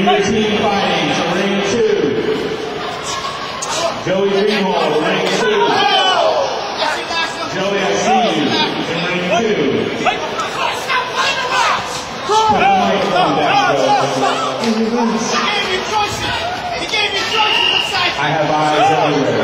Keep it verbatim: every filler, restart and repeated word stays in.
And your team fighting to ring two. Joey Greenwald, ring two. Joey, I see you in ring two. Put the microphone down, Joey. He gave me choices. He gave me choices. I have eyes everywhere.